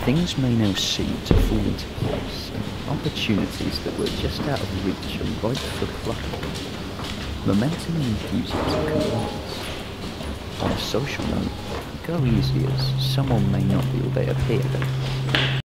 Things may now seem to fall into place, and opportunities that were just out of reach are ripe for plucking. Momentum and enthusiasm can rise. On a social note, go easy as someone may not be all they appear.